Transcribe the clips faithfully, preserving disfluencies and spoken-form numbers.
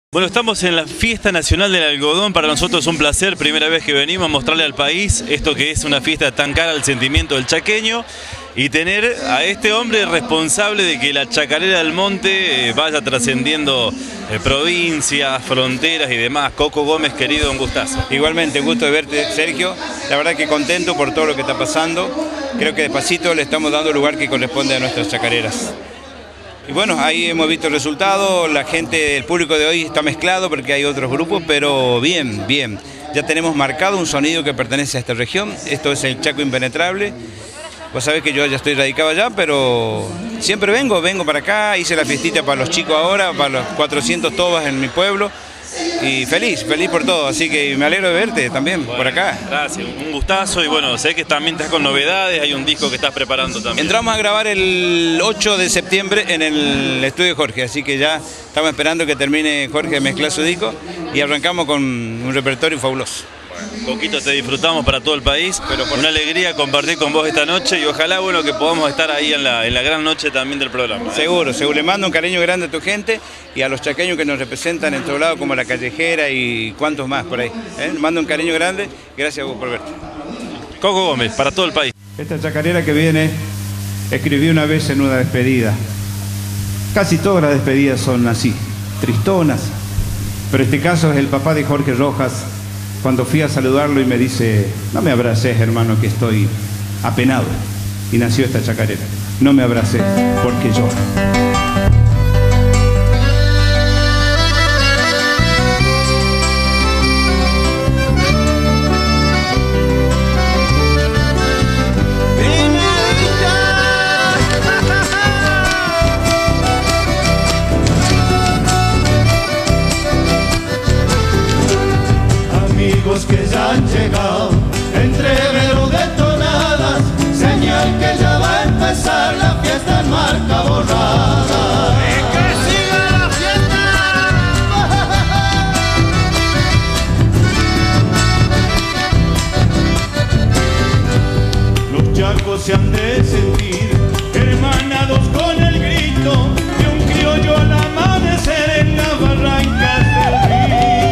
Bueno, estamos en la Fiesta Nacional del Algodón. Para nosotros es un placer, primera vez que venimos a mostrarle al país esto que es una fiesta tan cara al sentimiento del chaqueño y tener a este hombre responsable de que la chacarera del monte eh, vaya trascendiendo eh, provincias, fronteras y demás. Coco Gómez, querido, un gustazo. Igualmente, un gusto de verte, Sergio. La verdad que contento por todo lo que está pasando. Creo que despacito le estamos dando el lugar que corresponde a nuestras chacareras. Y bueno, ahí hemos visto el resultado, la gente, el público de hoy está mezclado porque hay otros grupos, pero bien, bien. Ya tenemos marcado un sonido que pertenece a esta región, esto es el Chaco Impenetrable. Vos sabés que yo ya estoy radicado allá, pero siempre vengo, vengo para acá, hice la fiestita para los chicos ahora, para los cuatrocientos tobas en mi pueblo. Y feliz, feliz por todo, así que me alegro de verte también, bueno, por acá. Gracias, un gustazo y bueno, sé que también estás con novedades, hay un disco que estás preparando también. Entramos a grabar el ocho de septiembre en el estudio de Jorge, así que ya estamos esperando que termine Jorge de mezclar su disco y arrancamos con un repertorio fabuloso. Poquito te disfrutamos para todo el país, pero por una alegría compartir con vos esta noche y ojalá bueno que podamos estar ahí en la, en la gran noche también del programa. ¿eh? Seguro, seguro. Le mando un cariño grande a tu gente y a los chaqueños que nos representan en todos lados como La Callejera y cuantos más por ahí. ¿eh? Le mando un cariño grande, gracias a vos por verte. Coco Gómez, para todo el país. Esta chacarera que viene, escribí una vez en una despedida. Casi todas las despedidas son así, tristonas, pero este caso es el papá de Jorge Rojas. Cuando fui a saludarlo y me dice, no me abraces, hermano, que estoy apenado. Y nació esta chacarera. No me abraces porque lloro. Que ya han llegado, entrevero de tonadas, señal que ya va a empezar la fiesta en marca borrada. ¡Y que siga la fiesta! Los chacos se han de sentir hermanados con el grito de un criollo al amanecer en las barrancas del río.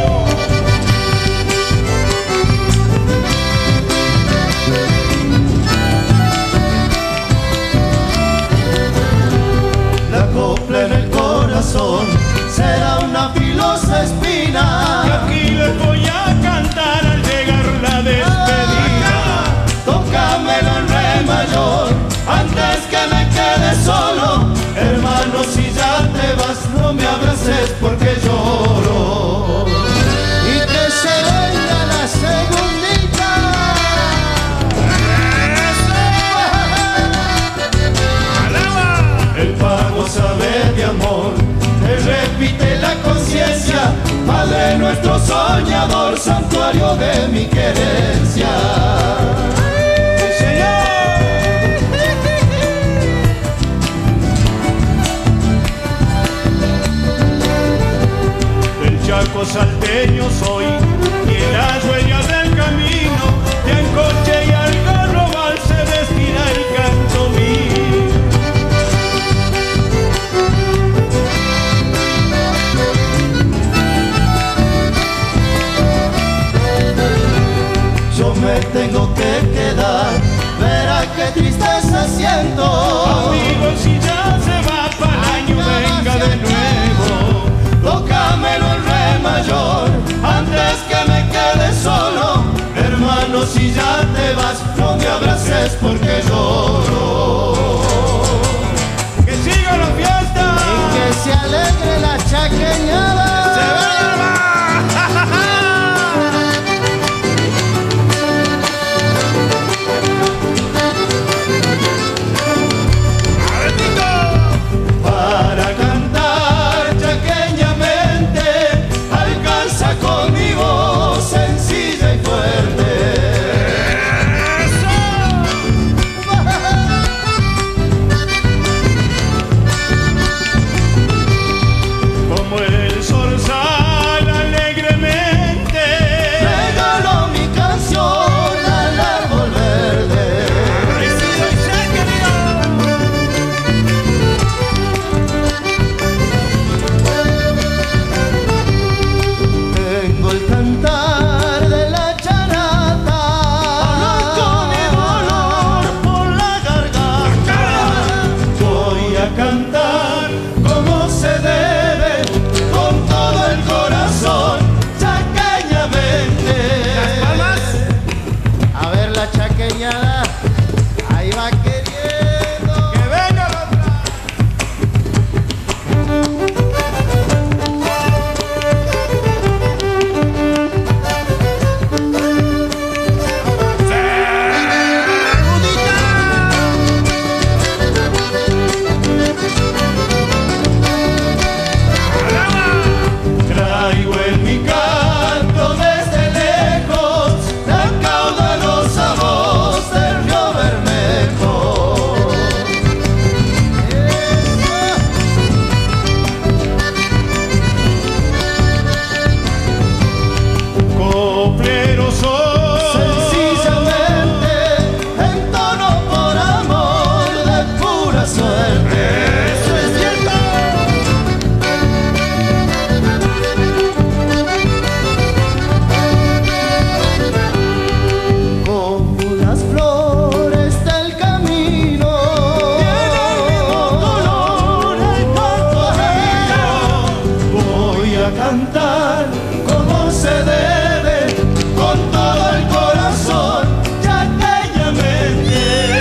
En el corazón será una filosa espina y aquí les voy a cantar al llegar la despedida. Tócamelo en re mayor antes que me quede solo, hermano, si ya te vas no me abraces porque lloro. Y que se venga la segundita. El pago sabe de amor, te repite la conciencia, Padre nuestro soñador, santuario de mi querencia. ¡Sí, señor! Del Chaco salteño soy, y en las huellas del camino, de en coche y algarrobal se destina el canto mío. Me tengo que quedar, verá qué tristeza siento. Amigo, si ya se va para el año, venga de nuevo. Tócamelo en re mayor, antes que me quede solo. Hermano, si ya te vas, no me abraces porque lloro. ¡Que siga la fiesta! Y que se alegre la chaqueñada. ¡Se va! cantar como se debe, con todo el corazón, chaqueñamente.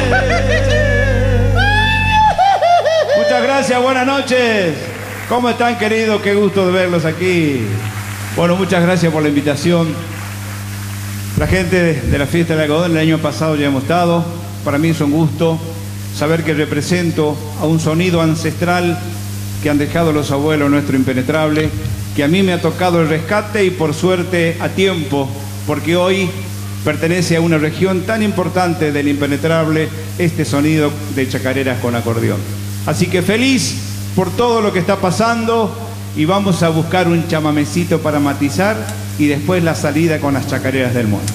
Muchas gracias, buenas noches. ¿Cómo están, queridos? Qué gusto de verlos aquí. Bueno, muchas gracias por la invitación. La gente de, de la fiesta del algodón, el año pasado ya hemos estado. Para mí es un gusto saber que represento a un sonido ancestral que han dejado los abuelos nuestro impenetrable, que a mí me ha tocado el rescate y por suerte a tiempo, porque hoy pertenece a una región tan importante del impenetrable este sonido de chacareras con acordeón. Así que feliz por todo lo que está pasando y vamos a buscar un chamamecito para matizar y después la salida con las chacareras del monte.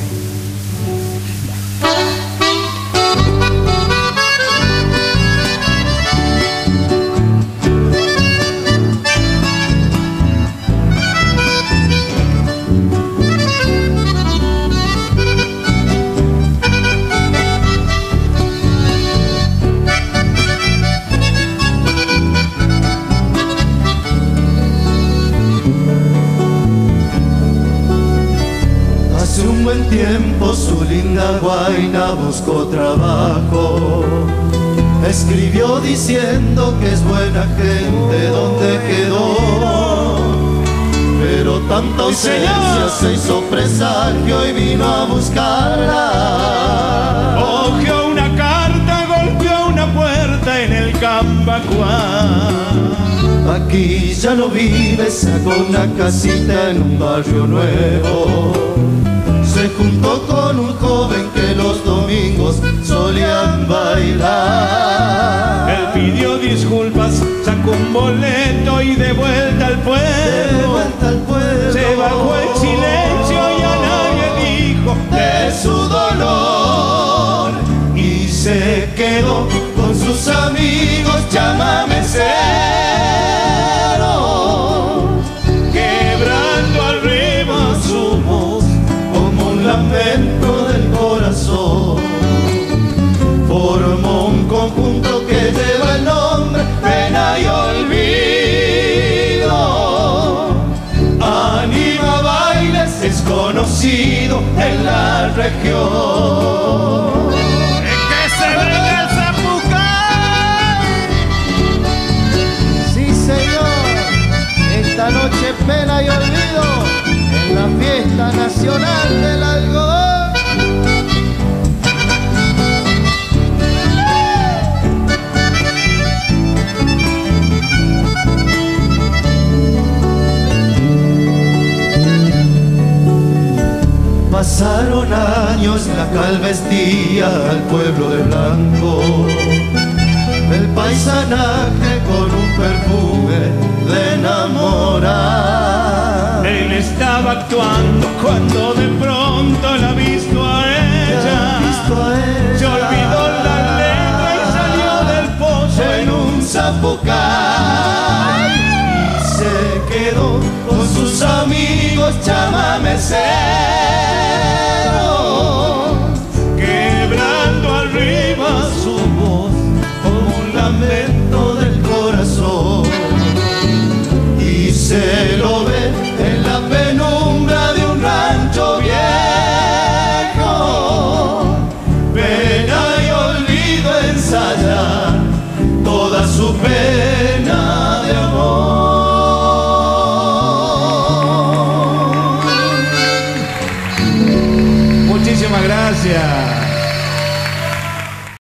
Tiempo su linda guaina buscó trabajo, escribió diciendo que es buena gente donde quedó, pero tanta ausencia se hizo presagio y vino a buscarla. Ojeó una carta, golpeó una puerta en el Cambacuá. Aquí ya no vive, sacó una casita en un barrio nuevo. Se juntó con un joven que los domingos solían bailar. Él pidió disculpas, sacó un boleto y de vuelta al pueblo. De vuelta al pueblo. Se bajó el silencio y a nadie dijo de su dolor. Y se quedó con sus amigos chamameceros, quebrando arriba su voz como un lamento del corazón. Formó un conjunto que lleva el nombre Pena y Olvido. Anima bailes, es conocido en la región. ¡Que se venga el Zapucay! Sí, señor, esta noche Pena y Olvido en la fiesta nacional del algodón. Pasaron años, la cal vestía al pueblo de blanco, el paisanaje con un perfume de enamorar. Él estaba actuando cuando de pronto la ha visto a ella. Visto a ella. Se olvidó la letra y salió del pozo en un zapucay y se quedó con sus amigos chamameceros.